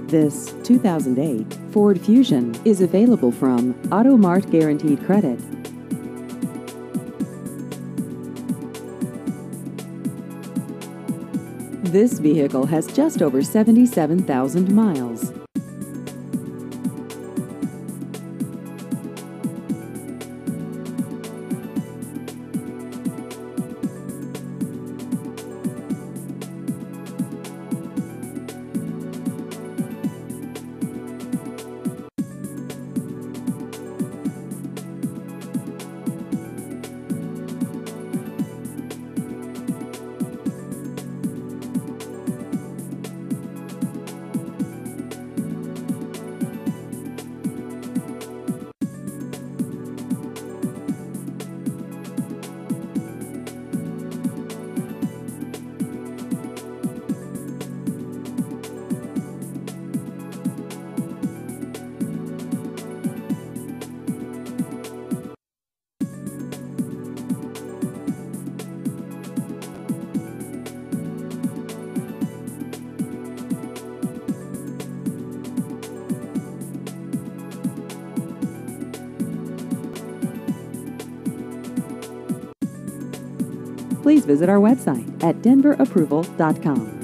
This 2008 Ford Fusion is available from Auto Mart Guaranteed Credit. This vehicle has just over 77,000 miles. Please visit our website at denverapproval.com.